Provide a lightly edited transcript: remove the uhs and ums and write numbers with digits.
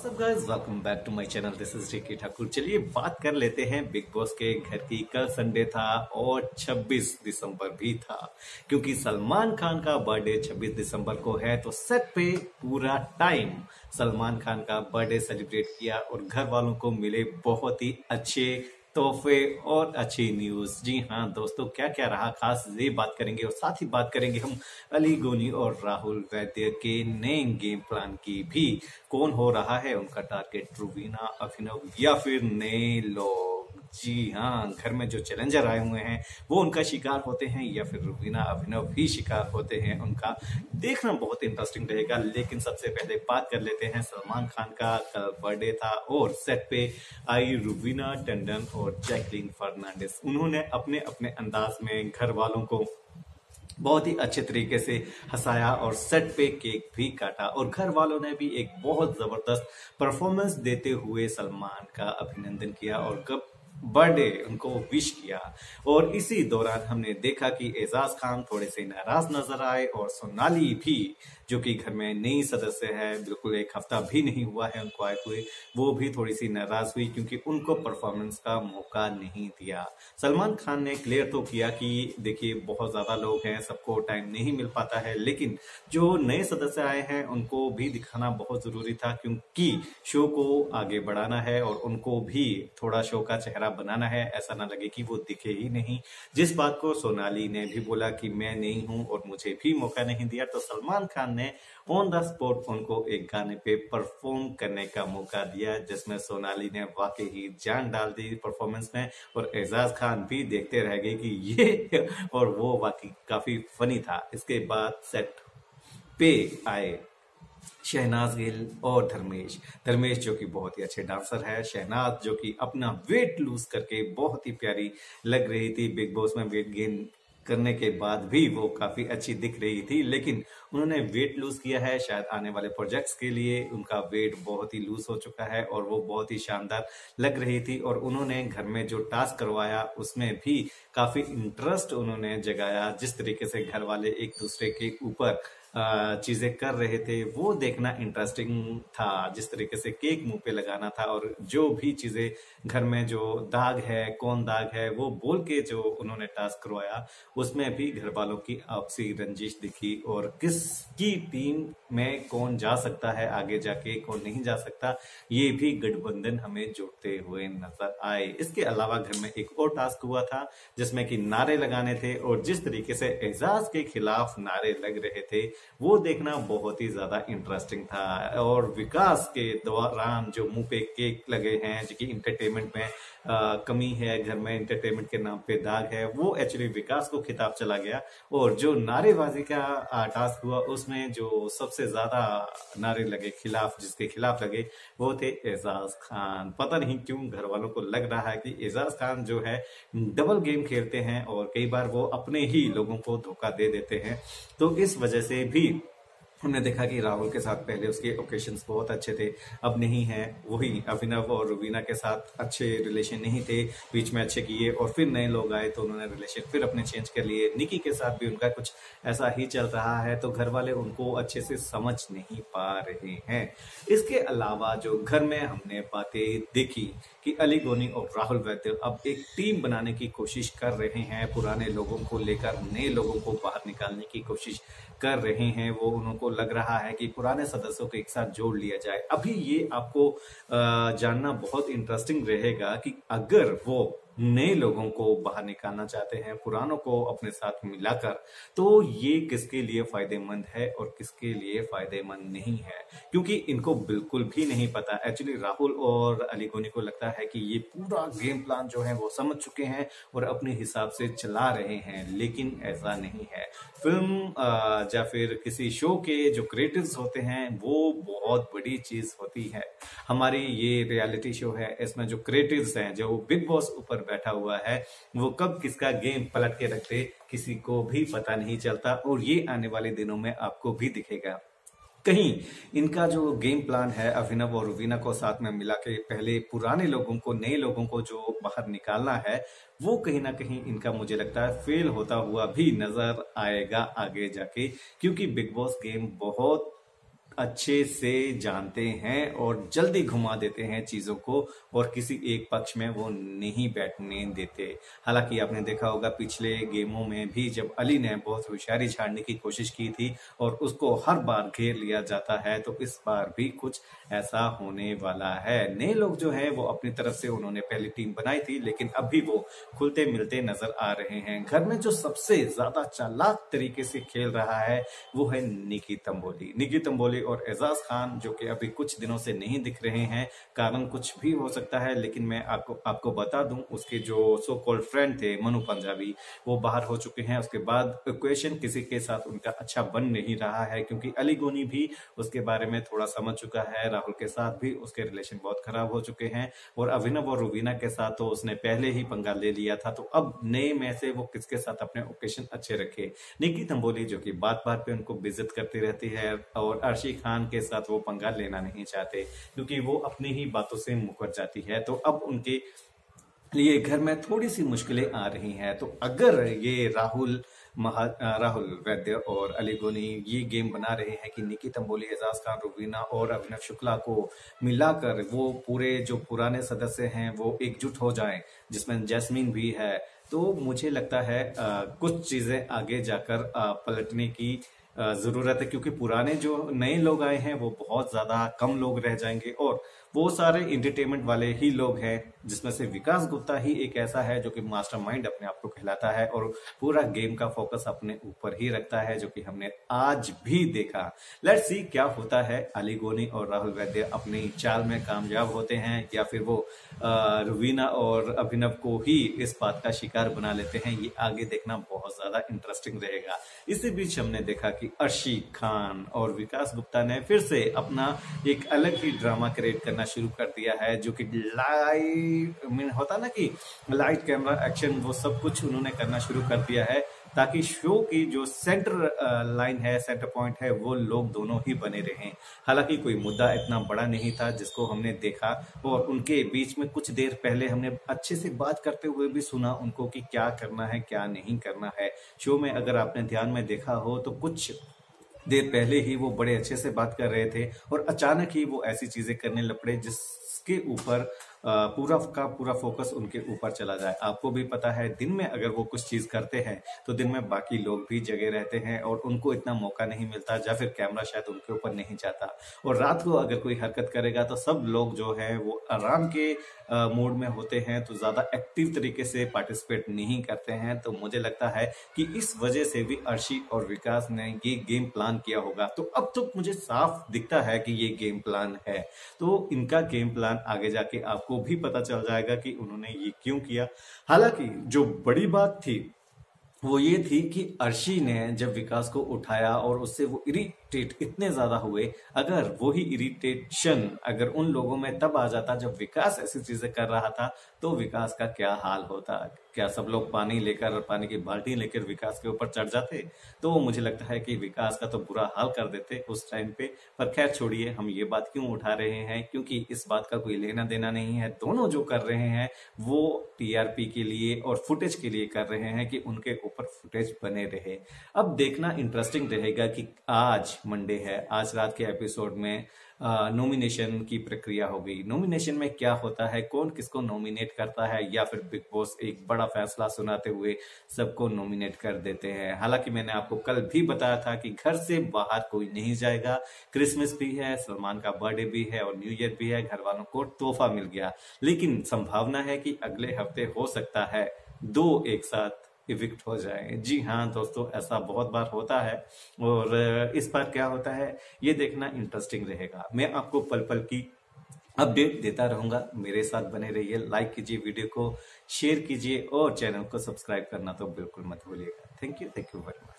सब guys welcome back to my channel. This is JK Thakur. चलिए बात कर लेते हैं बिग बॉस के घर की। कल संडे था और 26 दिसंबर भी था, क्योंकि सलमान खान का बर्थडे 26 दिसंबर को है। तो सेट पे पूरा टाइम सलमान खान का बर्थडे सेलिब्रेट किया और घर वालों को मिले बहुत ही अच्छे तोहफे और अच्छी न्यूज। जी हाँ दोस्तों, क्या क्या रहा खास ये बात करेंगे और साथ ही बात करेंगे हम अली गोनी और राहुल वैद्य के नए गेम प्लान की भी। कौन हो रहा है उनका टारगेट, रुबीना, अभिनव या फिर नए लोग। जी हाँ, घर में जो चैलेंजर आए हुए हैं वो उनका शिकार होते हैं या फिर रुबीना अभिनव भी शिकार होते हैं उनका। देखना बहुत इंटरेस्टिंग रहेगा। लेकिन सबसे पहले बात कर लेते हैं सलमान खान का। कल बर्थडे था और सेट पे आई रुबीना टंडन और जैकलीन फर्नांडिस। उन्होंने अपने अपने अंदाज में घर वालों को बहुत ही अच्छे तरीके से हंसाया और सेट पे केक भी काटा और घर वालों ने भी एक बहुत जबरदस्त परफॉर्मेंस देते हुए सलमान का अभिनंदन किया और कब बर्थडे उनको विश किया। और इसी दौरान हमने देखा कि एजाज खान थोड़े से नाराज नजर आए और सोनाली भी, जो कि घर में नई सदस्य है, बिल्कुल एक हफ्ता भी नहीं हुआ है उनको आए हुए, वो भी थोड़ी सी नाराज हुई क्योंकि उनको परफॉर्मेंस का मौका नहीं दिया। सलमान खान ने क्लियर तो किया कि देखिए बहुत ज्यादा लोग हैं, सबको टाइम नहीं मिल पाता है, लेकिन जो नए सदस्य आए हैं उनको भी दिखाना बहुत जरूरी था क्योंकि शो को आगे बढ़ाना है और उनको भी थोड़ा शो का चेहरा बनाना है, ऐसा ना लगे कि वो दिखे ही नहीं। जिस बात को सोनाली ने भी बोला कि मैं नहीं हूं और मुझे भी मौका नहीं दिया, तो सलमान खान ने ऑन द स्पॉट उनको एक गाने पे परफॉर्म करने का मौका दिया, जिसमें सोनाली ने वाकई ही जान डाल दी परफॉर्मेंस में और एजाज खान भी देखते रह गए कि ये और वो वाकई काफी फनी था। इसके बाद सेट पे आए शहनाज गिल और धर्मेश। धर्मेश जो कि बहुत ही अच्छे डांसर है, शहनाज जो कि अपना वेट लूज करके बहुत ही प्यारी लग रही थी। बिग बॉस में वेट गेन करने के बाद भी वो काफी अच्छी दिख रही थी, लेकिन उन्होंने वेट लूज किया है शायद आने वाले प्रोजेक्ट्स के लिए। उनका वेट बहुत ही लूज हो चुका है और वो बहुत ही शानदार लग रही थी। और उन्होंने घर में जो टास्क करवाया उसमें भी काफी इंटरेस्ट उन्होंने जगाया। जिस तरीके से घर वाले एक दूसरे के ऊपर चीजें कर रहे थे वो देखना इंटरेस्टिंग था। जिस तरीके से केक मुंह पे लगाना था और जो भी चीजें घर में जो दाग है, कौन दाग है, वो बोल के जो उन्होंने टास्क करवाया, उसमें भी घर वालों की आपसी रंजिश दिखी और किसकी टीम में कौन जा सकता है आगे जाके, कौन नहीं जा सकता, ये भी गठबंधन हमें जोड़ते हुए नजर आए। इसके अलावा घर में एक और टास्क हुआ था जिसमें कि नारे लगाने थे और जिस तरीके से एजाज के खिलाफ नारे लग रहे थे वो देखना बहुत ही ज्यादा इंटरेस्टिंग था। और विकास के दौरान जो मुंह पे केक लगे हैं, जो कि इंटरटेनमेंट में कमी है, घर में एंटरटेनमेंट के नाम पे दाग है, वो एक्चुअली विकास को खिताब चला गया। और जो नारेबाजी का टास्क हुआ उसमें जो सबसे ज्यादा नारे लगे खिलाफ, जिसके खिलाफ लगे, वो थे एजाज खान। पता नहीं क्यों घर वालों को लग रहा है कि एजाज खान जो है डबल गेम खेलते हैं और कई बार वो अपने ही लोगों को धोखा दे देते हैं। तो इस वजह से भी हमने देखा कि राहुल के साथ पहले उसके ओकेशंस बहुत अच्छे थे, अब नहीं है। वही अभिनव और रुबीना के साथ अच्छे रिलेशन नहीं थे, बीच में अच्छे किए और फिर नए लोग आए तो उन्होंने रिलेशन फिर अपने चेंज कर लिए। निकी के साथ भी उनका कुछ ऐसा ही चल रहा है, तो घर वाले उनको अच्छे से समझ नहीं पा रहे हैं। इसके अलावा जो घर में हमने बातें देखी कि अली गोनी और राहुल वैद्य अब एक टीम बनाने की कोशिश कर रहे हैं, पुराने लोगों को लेकर नए लोगों को बाहर निकालने की कोशिश कर रहे हैं। वो उनको लग रहा है कि पुराने सदस्यों को एक साथ जोड़ लिया जाए। अभी ये आपको जानना बहुत इंटरेस्टिंग रहेगा कि अगर वो नए लोगों को बाहर निकालना चाहते हैं, पुरानों को अपने साथ मिलाकर, तो ये किसके लिए फायदेमंद है और किसके लिए फायदेमंद नहीं है, क्योंकि इनको बिल्कुल भी नहीं पता। एक्चुअली राहुल और अली गोनी को लगता है कि ये पूरा गेम प्लान जो है वो समझ चुके हैं और अपने हिसाब से चला रहे हैं, लेकिन ऐसा नहीं है। फिल्म या फिर किसी शो के जो क्रिएटिव्स होते हैं वो बहुत बड़ी चीज होती है। हमारी ये रियलिटी शो है, इसमें जो क्रिएटिव्स हैं, जो बिग बॉस ऊपर बैठा हुआ है, वो कब किसका गेम पलट के रख दे किसी को भी पता नहीं चलता और ये आने वाले दिनों में आपको भी दिखेगा। कहीं इनका जो गेम प्लान है अभिनव और रुबीना को साथ में मिला के पहले पुराने लोगों को, नए लोगों को जो बाहर निकालना है, वो कहीं ना कहीं इनका मुझे लगता है फेल होता हुआ भी नजर आएगा आगे जाके, क्योंकि बिग बॉस गेम बहुत अच्छे से जानते हैं और जल्दी घुमा देते हैं चीजों को और किसी एक पक्ष में वो नहीं बैठने देते। हालांकि आपने देखा होगा पिछले गेमों में भी जब अली ने बहुत होशियारी झाड़ने की कोशिश की थी और उसको हर बार घेर लिया जाता है, तो इस बार भी कुछ ऐसा होने वाला है। नए लोग जो है वो अपनी तरफ से उन्होंने पहली टीम बनाई थी, लेकिन अभी वो खुलते मिलते नजर आ रहे हैं। घर में जो सबसे ज्यादा चालाक तरीके से खेल रहा है वो है निकी तंबोली। निकी तंबोली और एजाज खान जो कि अभी कुछ दिनों से नहीं दिख रहे हैं, कारण कुछ भी हो सकता है, लेकिन मैं आपको बता दूं उसके जो सो कॉल्ड फ्रेंड थे मनु पंजाबी वो बाहर हो चुके हैं। उसके बाद इक्वेशन किसी के साथ उनका अच्छा बन नहीं रहा है, क्योंकि अली गोनी भी उसके बारे में थोड़ा समझ चुका है। राहुल के साथ भी उसके रिलेशन बहुत खराब हो चुके हैं और अभिनव और रुबीना के साथ तो उसने पहले ही पंगा ले लिया था। तो अब नए में से वो किसके साथ अपने ओकेशन अच्छे रखे। निकी तंबोली जो कि बात बात पे उनको बेइज्जत करती रहती है और अर्शी खान के साथ वो पंगा लेना नहीं चाहते क्योंकि वो अपनी ही बातों से मुकर जाती है। तो अब उनके लिए घर में थोड़ी सी मुश्किलें आ रही हैं। तो अगर ये राहुल वैद्य और अली गोनी ये गेम बना रहे हैं कि निकी तंबोली, एजाज खान, रुबीना और अभिनव शुक्ला को मिलाकर वो पूरे जो पुराने सदस्य हैं वो एकजुट हो जाएं, जिसमें जैस्मीन भी है, तो मुझे लगता है कुछ चीजें आगे जाकर पलटने की जरूरत है, क्योंकि पुराने जो नए लोग आए हैं वो बहुत ज्यादा कम लोग रह जाएंगे और वो सारे इंटरटेनमेंट वाले ही लोग हैं, जिसमें से विकास गुप्ता ही एक ऐसा है जो कि मास्टरमाइंड अपने आप को कहलाता है और पूरा गेम का फोकस अपने ऊपर ही रखता है, जो कि हमने आज भी देखा। लेट्स सी क्या होता है। अली गोनी और राहुल वैद्य अपनी चाल में कामयाब होते हैं या फिर वो रुबीना और अभिनव को ही इस बात का शिकार बना लेते हैं, ये आगे देखना बहुत ज्यादा इंटरेस्टिंग रहेगा। इसी बीच हमने देखा कि अर्शी खान और विकास गुप्ता ने फिर से अपना एक अलग ही ड्रामा क्रिएट करना शुरू कर दिया है, जो कि लाइट में होता ना कि लाइट कैमरा एक्शन वो सब कुछ उन्होंने करना शुरू कर दिया है, ताकि शो की जो सेंटर लाइन है, सेंटर पॉइंट है, वो लोग दोनों ही बने रहें। हालांकि कोई मुद्दा इतना बड़ा नहीं था जिसको हमने देखा और उनके बीच में कुछ देर पहले हमने अच्छे से बात करते हुए भी सुना उनको कि क्या करना है क्या नहीं करना है। शो में अगर आपने ध्यान में देखा हो तो कुछ देर पहले ही वो बड़े अच्छे से बात कर रहे थे और अचानक ही वो ऐसी चीजें करने लग पड़े जिसके ऊपर पूरा का पूरा फोकस उनके ऊपर चला जाए। आपको भी पता है दिन में अगर वो कुछ चीज करते हैं तो दिन में बाकी लोग भी जगे रहते हैं और उनको इतना मौका नहीं मिलता या फिर कैमरा शायद उनके ऊपर नहीं जाता, और रात को अगर कोई हरकत करेगा तो सब लोग जो है वो आराम के मोड में होते हैं, तो ज्यादा एक्टिव तरीके से पार्टिसिपेट नहीं करते हैं। तो मुझे लगता है कि इस वजह से भी अर्शी और विकास ने ये गेम प्लान किया होगा। तो अब तो मुझे साफ दिखता है कि ये गेम प्लान है, तो इनका गेम प्लान आगे जाके आपको भी पता चल जाएगा कि उन्होंने ये क्यों किया। हालांकि जो बड़ी बात थी वो ये थी कि अर्शी ने जब विकास को उठाया और उससे वो इरिटेट इतने ज्यादा हुए, अगर वही इरिटेशन अगर उन लोगों में तब आ जाता जब विकास ऐसी चीजें कर रहा था, तो विकास का क्या हाल होता। क्या सब लोग पानी की बाल्टी लेकर विकास के ऊपर चढ़ जाते? तो मुझे लगता है कि विकास का तो बुरा हाल कर देते उस टाइम पे। पर खैर छोड़िए, हम ये बात क्यों उठा रहे हैं, क्योंकि इस बात का कोई लेना देना नहीं है। दोनों जो कर रहे हैं वो टीआरपी के लिए और फुटेज के लिए कर रहे हैं कि उनके ऊपर फुटेज बने रहे। अब देखना इंटरेस्टिंग रहेगा कि आज मंडे है, आज रात के एपिसोड में नॉमिनेशन की प्रक्रिया होगी। नॉमिनेशन में क्या होता है, कौन किसको नॉमिनेट करता है, या फिर बिग बॉस एक बड़ा फैसला सुनाते हुए सबको नॉमिनेट कर देते हैं। हालांकि मैंने आपको कल भी बताया था कि घर से बाहर कोई नहीं जाएगा। क्रिसमस भी है, सलमान का बर्थडे भी है और न्यू ईयर भी है, घर वालों को तोहफा मिल गया। लेकिन संभावना है कि अगले हफ्ते हो सकता है 2 एक साथ इविक्ट हो जाए। जी हाँ दोस्तों, ऐसा बहुत बार होता है और इस बार क्या होता है ये देखना इंटरेस्टिंग रहेगा। मैं आपको पल पल की अपडेट देता रहूंगा। मेरे साथ बने रहिए, लाइक कीजिए, वीडियो को शेयर कीजिए और चैनल को सब्सक्राइब करना तो बिल्कुल मत भूलिएगा। Thank you very much.